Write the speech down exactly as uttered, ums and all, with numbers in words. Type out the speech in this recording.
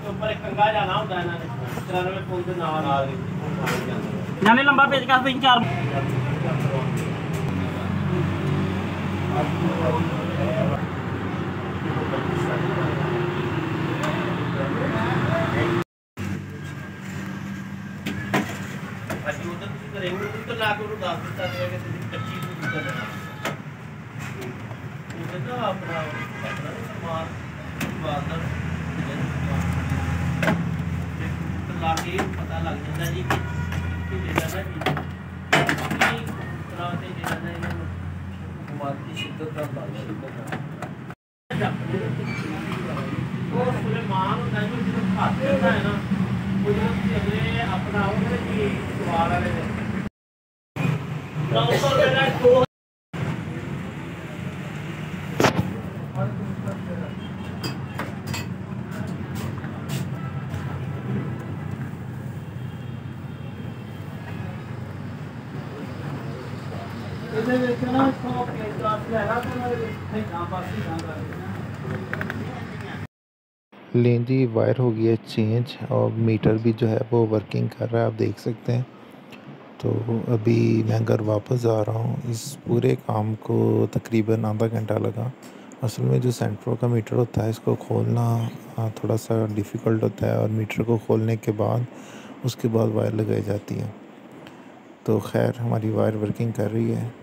ऊपर एक कंगा जाना होता है ना तिरानवे पुल के नाल यानी लंबा पेज का तीन चार ਅਸੀਂ ਉਧਰ ਤੁਸੀਂ ਕरेंगे ਉਧਰ ਲਾ ਕੇ ਉਹਨੂੰ ਦੱਸ ਦਿੱਤਾ ਸੀਗਾ ਕਿ ਤੁਸੀਂ ਕੱਚੀ ਨੂੰ ਕਿੱਦਾਂ ਲੈਣਾ ਉਹਦੇ ਨਾ ਆਪਣਾ ਆਪਣਾ ਸਮਾਨ ਬਾਦਰ ਲਾ ਕੇ ਪਤਾ ਲੱਗ ਜਾਂਦਾ ਜੀ ਕਿ ਕਿ ਜਿਹੜਾ ਨਾ ਜੀ ਕੀ ਤਰ੍ਹਾਂ ਤੇ ਜਿਹੜਾ ਨਾ ਇਹਨਾਂ ਨੂੰ ਬਿਮਾਰੀ ਦੀ ਸ਼ਿੱਦਤ ਦਾ ਅੰਦਾਜ਼ਾ ਲੱਗਦਾ ਉਹ ਸੁਲੇਮਾਨ ਹੁੰਦਾ ਜੀ ਜਦੋਂ ਖਾਤੇ ਹੁੰਦਾ ਹੈ ਨਾ ਉਹ ਜਦੋਂ ਤੁਸੀਂ ਅਗਲੇ ਆਪਣਾ ਉਹਦੇ ਕੀ ਸਵਾਲ ਵਾਲੇ ਦੇ ਨੌ ਸੌ ਰੁਪਏ ਦਾ ਦੋ ਇਹਦੇ ਵਿੱਚ ਨਾ ਸੌ ਪੇਜ ਦਾ ਲੈਣਾ ਤਾਂ ਇੱਥੇ ਗਾਂ ਪਾਸੇ ਗਾਂ ਕਰ लें जी वायर हो गई है चेंज और मीटर भी जो है वो वर्किंग कर रहा है, आप देख सकते हैं। तो अभी मैं घर वापस आ रहा हूँ। इस पूरे काम को तकरीबन आधा घंटा लगा। असल में जो सेंट्रो का मीटर होता है इसको खोलना थोड़ा सा डिफ़िकल्ट होता है और मीटर को खोलने के बाद उसके बाद वायर लगाई जाती है। तो खैर हमारी वायर वर्किंग कर रही है।